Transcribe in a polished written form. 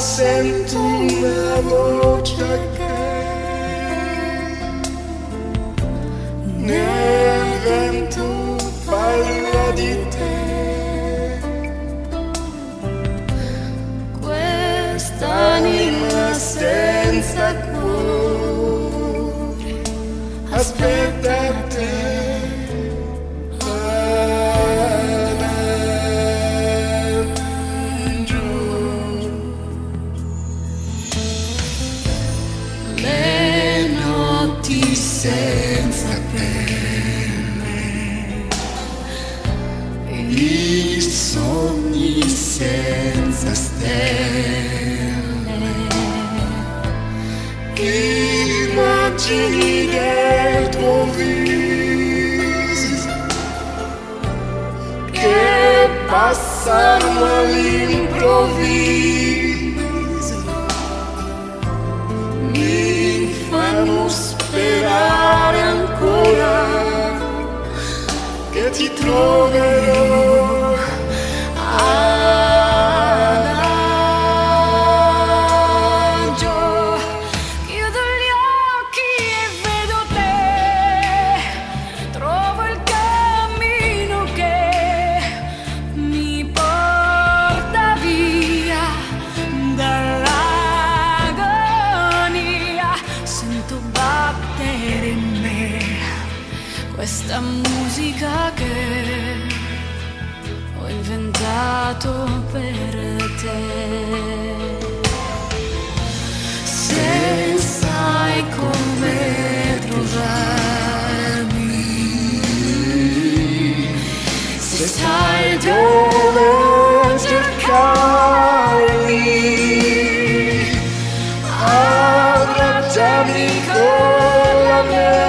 sento una voce che nel vento parla di te. Quest'anima senza cuore aspetta te. Senza pelle, i sogni senza stelle, immagini del tuo viso che passano all'improvviso, mi fanno sperare ancora che ti troverò adagio. Chiudo gli occhi e vedo te, trovo il cammino che mi porta via dall'agonia. Sento battere in me questa musica che ho inventato per te. Se sai come trovarmi, se sai dove cercarmi, abbracciami con la me.